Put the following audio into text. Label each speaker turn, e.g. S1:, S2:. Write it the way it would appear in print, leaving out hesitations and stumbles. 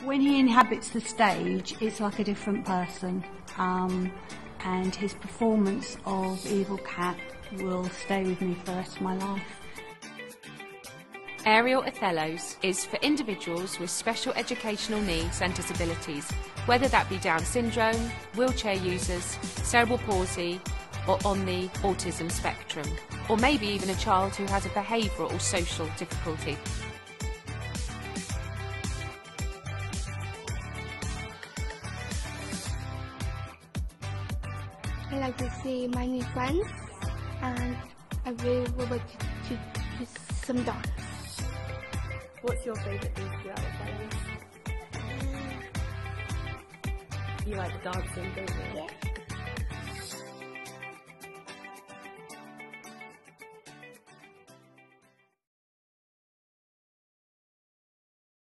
S1: When he inhabits the stage, it's like a different person, and his performance of Evil Cat will stay with me for the rest of my life.
S2: Ariel Othellos is for individuals with special educational needs and disabilities, whether that be Down syndrome, wheelchair users, cerebral palsy, or on the autism spectrum, or maybe even a child who has a behavioural or social difficulty.
S3: I like to see my new friends, and I really would like to do some dance.
S4: What's your favourite thing to do out of Academies? You like the dancing, don't you?
S3: Yeah.